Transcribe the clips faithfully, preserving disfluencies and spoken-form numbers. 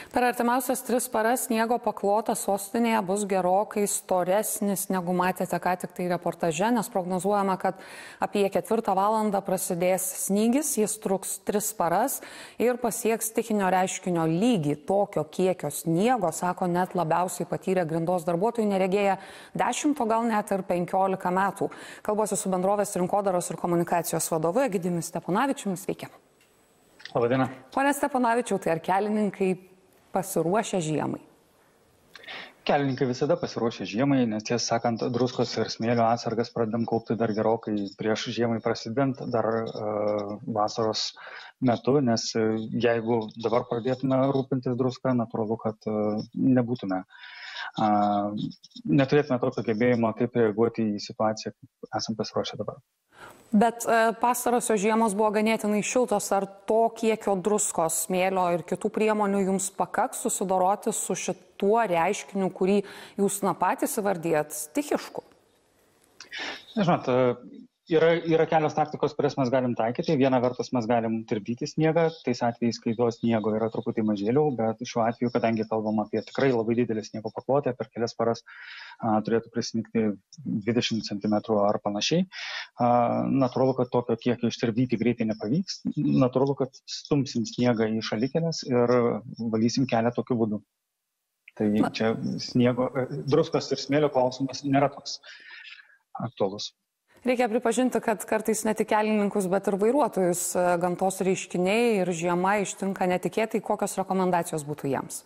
Per artimiausias tris paras sniego paklotas sostinėje bus gerokai storesnis, negu matėte ką tik tai reportaže, nes prognozuojama, kad apie ketvirtą valandą prasidės snygis, jis truks tris paras ir pasieks stichinio reiškinio lygį. Tokio kiekio sniego, sako, net labiausiai patyrę grindos darbuotojai neregėję dešimt, o gal net ir penkiolika metų. Kalbuosi su bendrovės rinkodaros ir komunikacijos vadovu Egidijumi Steponavičiumi. Sveiki. Labadiena. Pone Steponavičiau, tai ar kelininkai pasiruošę žiemai? Kelininkai visada pasiruošę žiemai, nes tiesą sakant, druskos ir smėlio atsargas pradedam kaupti dar gerokai prieš žiemai prasidedant, dar uh, vasaros metu, nes uh, jeigu dabar pradėtume rūpintis druską, natūralu, kad uh, nebūtume. Uh, neturėtume tokio gebėjimo, kaip reaguoti į situaciją, kaip esam pasiruošę dabar. Bet pastarosios žiemos buvo ganėtinai šiltos. Ar to kiekio druskos, smėlio ir kitų priemonių jums pakaks susidoroti su šituo reiškiniu, kurį jūs na patys įvardijat stichišku? Žinot, yra, yra kelios taktikos, kurias mes galim taikyti. Viena vertus mes galim tirpdyti sniegą, tais atvejais, kai to sniego yra truputį mažėliau, bet šiuo atveju, kadangi kalbam apie tikrai labai didelį sniego paklotę, per kelias paras a, turėtų prisnigti dvidešimt centimetrų ar panašiai. A, natūralu, kad tokio kiekio ištirpdyti greitai nepavyks. Natūralu, kad stumsim sniegą į šalikelės ir valysim kelią tokiu būdu. Tai Na. čia sniego, druskos ir smėlio klausimas nėra toks aktualus. Reikia pripažinti, kad kartais ne tik kelininkus, bet ir vairuotojus gamtos reiškiniai ir žiema ištinka netikėtai. Kokios rekomendacijos būtų jiems?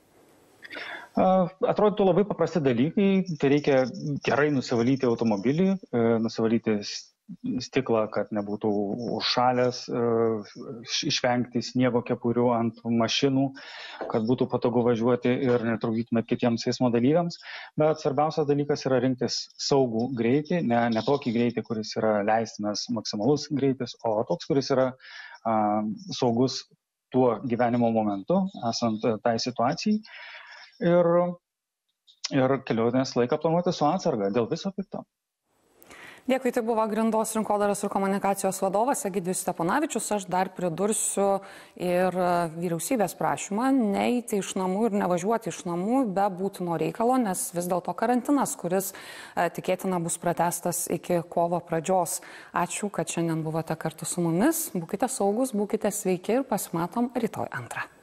Atrodytų labai paprasti dalykai. Tai reikia gerai nusivalyti automobilį, nusivalyti stiklą, kad nebūtų užšalęs, išvengti sniego kepurių ant mašinų, kad būtų patogu važiuoti ir netrukdytumėt kitiems eismo dalyviams. Bet svarbiausias dalykas yra rinktis saugų greitį, ne, ne tokį greitį, kuris yra leistinas maksimalus greitis, o toks, kuris yra a, saugus tuo gyvenimo momentu, esant tai situacijai. Ir, ir kelionės laiką planuoti su atsarga dėl viso pikto. Dėkui, tai buvo Grindos rinkodaros ir komunikacijos vadovas Egidijus Steponavičius. Aš dar pridursiu ir vyriausybės prašymą neiti iš namų ir nevažiuoti iš namų be būtino reikalo, nes vis dėlto karantinas, kuris tikėtina bus pratęstas iki kovo pradžios. Ačiū, kad šiandien buvote kartu su mumis. Būkite saugus, būkite sveiki ir pasimatom rytoj antrą.